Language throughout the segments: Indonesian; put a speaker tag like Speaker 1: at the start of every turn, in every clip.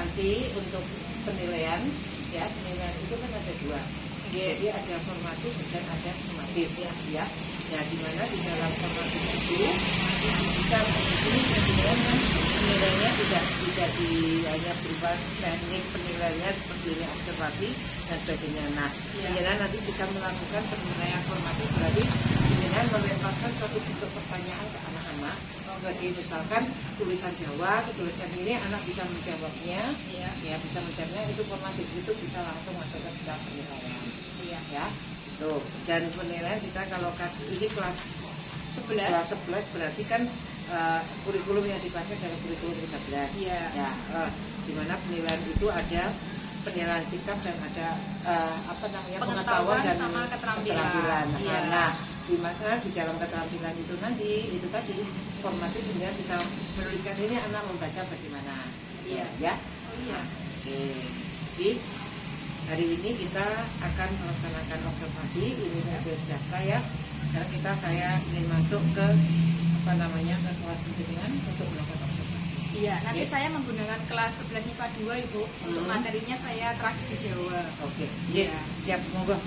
Speaker 1: nanti untuk penilaian, ya penilaian itu kan ada dua. Jadi ada formatif dan ada sumatif, ya. Nah, di mana di dalam formatif itu kita penilaiannya tidak hanya berupa teknik penilaiannya seperti ini observasi dan sebagainya. Nah, nanti bisa melakukan penilaian formatif, berarti dengan melemparkan suatu bentuk pertanyaan ke anak-anak, sebagai misalkan tulisan Jawa, tulisan ini anak bisa menjawabnya, ya bisa menjawabnya, itu formatif, itu bisa langsung masuk ke dalam penilaian, ya. Tuh, dan penilaian kita kalau ini kelas 11 berarti kan kurikulum yang dipakai adalah kurikulum 13. Ya, di mana penilaian itu ada penilaian sikap dan ada pengetahuan dan sama keterampilan. Nah, di mana di dalam keterampilan itu nanti itu tadi formatif juga bisa menuliskan ini anak membaca bagaimana. Ya. Oke. Jadi hari ini kita akan melaksanakan observasi, ini ada data ya. Sekarang saya ingin masuk ke ke kelas pendidikan untuk melakukan observasi. Iya, nanti saya menggunakan kelas 11 IPA 2 Ibu. Untuk materinya saya tradisi Jawa. Oke. Iya, siap, monggo.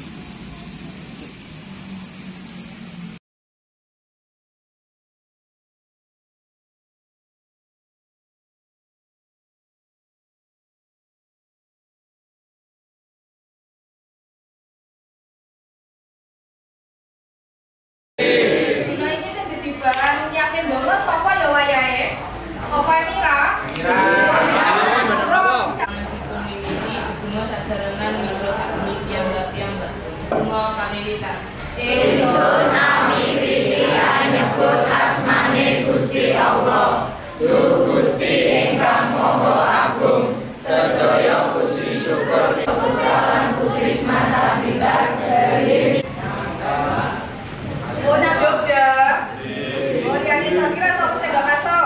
Speaker 2: Dino iki sing didiban nyiapin dulu sapa ya wayahe? Apa Mira? Bunga sasarangan milo kami piyambak. Bunga kami wita.
Speaker 3: Tsunami witian nyebut asmane Gusti Allah. Duh Gusti ingkang Maha Agung. Sedaya puji syukur kepada Putri Masa Bitar dari
Speaker 2: Nang Jogja. Organisasi kira sapa sing gak masuk?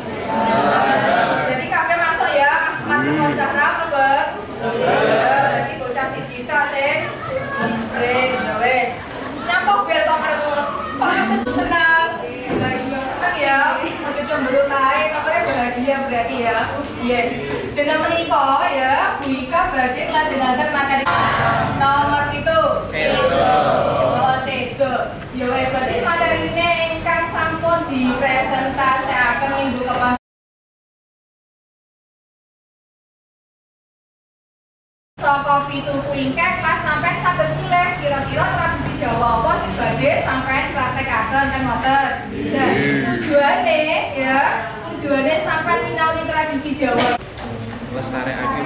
Speaker 2: Jadi kabeh masuk ya. Mas Mozara mlebet. Jadi bocah siji tok sing ya wis. Nyapa bel kok meremut. Kok seneng. Seneng ya. Oke cemburu kae kabare bahagia berarti ya. Iya. Dina menika ya Bu Ika badhe nglajengaken materi nomor 7. Ya wes berarti materi ini ingkang sampun dipresentasiaken minggu kemarin. Saka 7 kuingket kelas sampai saged milih kira-kira tradisi Jawa apa sing badhe sampean praktekaken kan ngoten. Nah, tujuane sampean nyinaoni tradisi Jawa.
Speaker 4: Lestarekake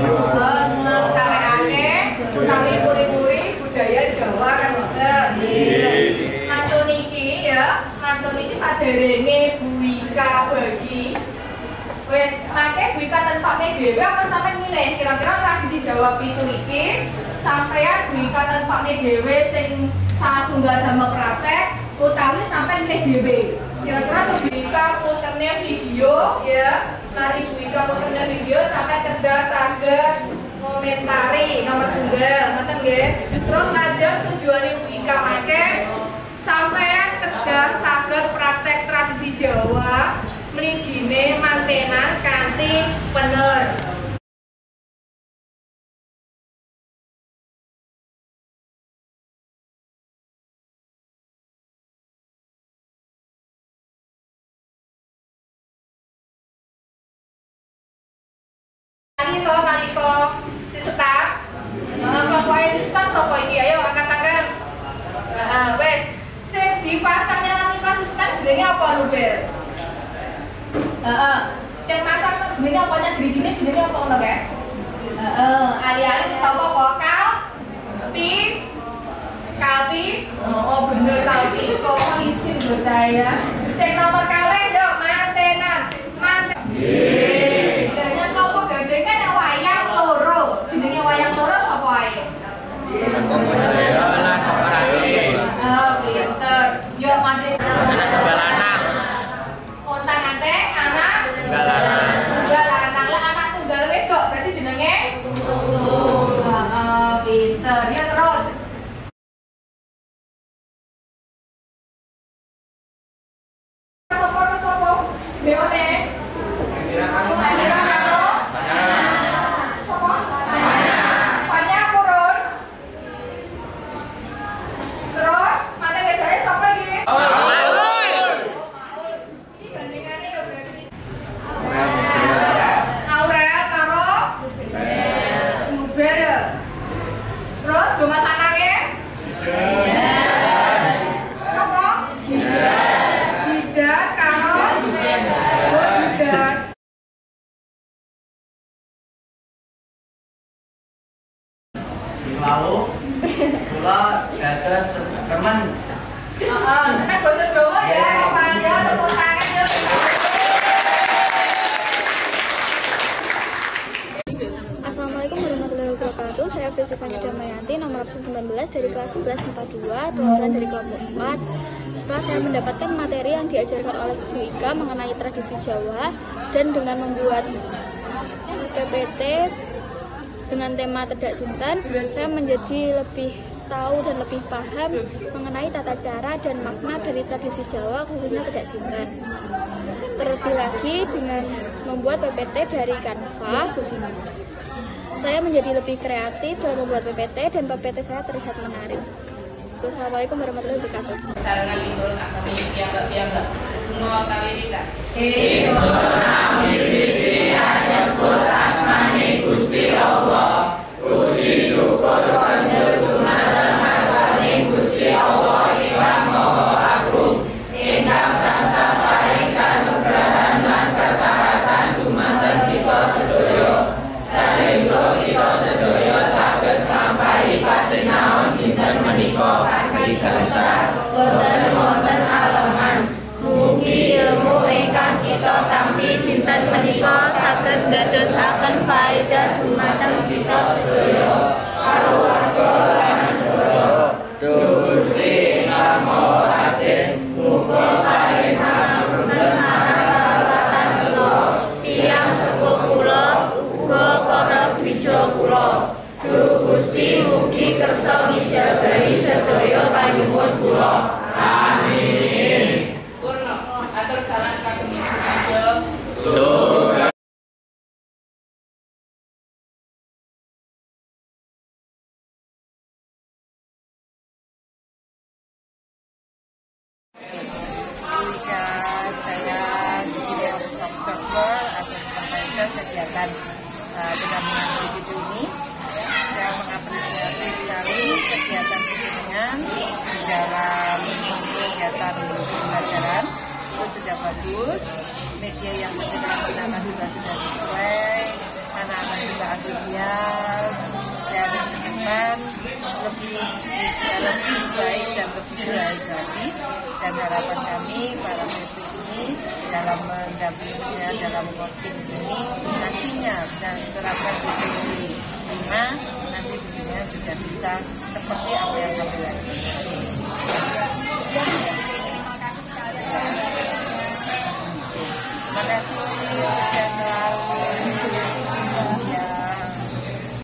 Speaker 2: utawi puri-puri budaya Jawa kan ngoten. Mantun iki saderenge Bu Ika bagi wis make Bu Ika tentokne dhewe apa sampeyan milih kira-kira tradisi Jawa pitu iki sampeyan Bu Ika tentokne dhewe sing satunggal damel praktek utawi sampeyan milih dhewe. Kira-kira Bu Ika puterne video ya, mari Bu Ika puterne video sampai kedah saged komentari nomor tunggal ngoten nggih. Terus lajeng tujuane Bu Ika make sampeyan kedah saged praktek tradisi Jawa mligine mantenan kanthi bener. Kaliko si Setar. Kelompoknya si Setar sapa iki? Ayo angkat tangan. Wes, sing dipasangnya nang si Setar jenenge apa Nubel? Sing pasang jenenge apa jenenge apa ngono kae? Ali-ali tau apa? Kalpi. Oh bener Kalpi. Kok izin percaya. Sing nomor kalih yo mantenan. Wayang loro sapa wae? Pinter. Yo mate. Anak tunggal lanang. Ontang ante anak tunggal lanang. Lah anak tunggal wedok berarti jenenge pinter. Ya terus. Sapa? Dewane. Terus rumah sana ya? Apa? Tidak. Kalau tidak.
Speaker 5: Lalu kula dados teman.
Speaker 2: Sampai bahasa Jawa ya, Maria tepuk tangan ya.
Speaker 6: Assalamualaikum warahmatullahi wabarakatuh. Saya Fitri Fanny Damayanti, nomor absen 19 dari kelas 11 IPA 2, perwakilan dari kelompok 4. Setelah saya mendapatkan materi yang diajarkan oleh Bu Ika mengenai tradisi Jawa dan dengan membuat PPT dengan tema Tedak Sinten, saya menjadi lebih tahu dan lebih paham mengenai tata cara dan makna dari tradisi Jawa, khususnya Tedak Sinten. Terlebih lagi dengan membuat PPT dari Canva, saya menjadi lebih kreatif dalam membuat PPT dan PPT saya terlihat menarik. Wassalamualaikum warahmatullahi wabarakatuh.
Speaker 3: Sarangan miturut agami piyambak-piyambak. Tunggu kali kita. Nyebut asmane Gusti Allah. Puji syukur panjenengan asmane Gusti Allah ingkang Maha Agung. Ingkang tansah paring kanugrahan lan kasarasan dumateng kita sedaya. Saréngga kita sedaya saged nglampahi pasinaon dinten menika kanthi gangsal wonten aleman. Mugi ilmu ingkang kita tampi dinten menika saged ndadosaken faedah dumateng kita sedaya kaluwarga lan negara. Gusti ingkang Maha Asih, muga paring pangapunten marang kalawatan kula, tiyang sepuh kula, uga para dwija kula. Duh Gusti mugi kersa ngijabahi sedaya panyuwun kula. Amin. Purna, atur salam kagem Ibu Kanjeng.
Speaker 1: Ketika saya di sini observer atau supervisor kegiatan pendampingan PPT ini, saya mengapresiasi sekali kegiatan bimbingan di dalam kegiatan pembelajaran. Itu sudah bagus, media yang kita gunakan juga sudah sesuai, anak-anak juga antusias, dan teman lebih baik dan lebih baik lagi. Dan harapan kami para murid ini dalam mendampinginya dalam coaching ini nantinya dan terapkan PPT 5 nanti bimbingan sudah bisa seperti apa yang kami lakukan.